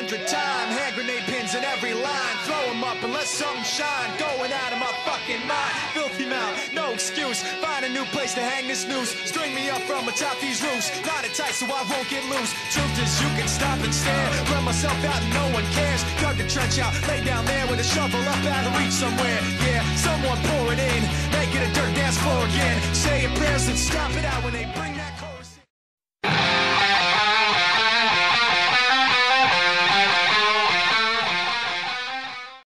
100 times. Hand grenade pins in every line. Throw them up and let something shine. Going out of my fucking mind. Filthy mouth, no excuse. Find a new place to hang this noose. String me up from atop these roofs. Knot it tight so I won't get loose. Truth is you can stop and stare. Run myself out and no one cares. Dug the trench out, lay down there with a shovel up out of reach somewhere. Yeah, someone pour it in. Make it a dirt dance floor again. Say your prayers and stop it out when they bring that